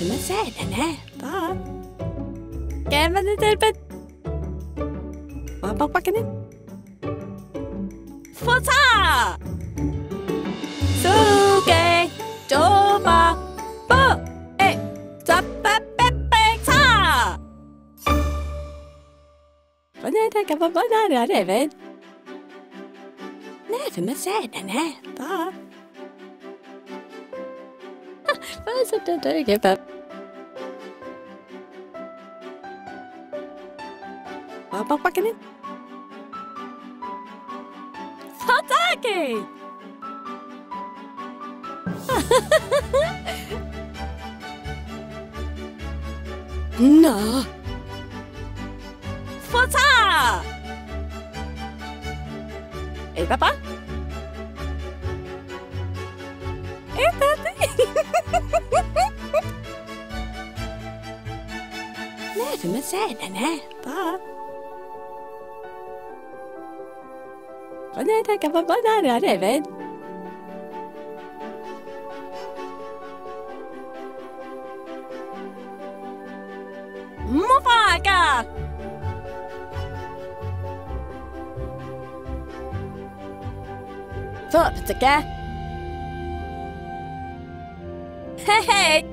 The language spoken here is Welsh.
في مساعدنا. كيف تلبس؟ بابا كده فوتا سوكي جوبا بو إيه زبا بيبيتا فنانا كبابانا ريفن نافي مساعدنا. فازت تجيب بابا كده فاتاكي نا فاتا ايه بابا ايه بابي لا في مساعدنا. فنانا كبابانا ريفن مفاجأة. فوق بتكا هي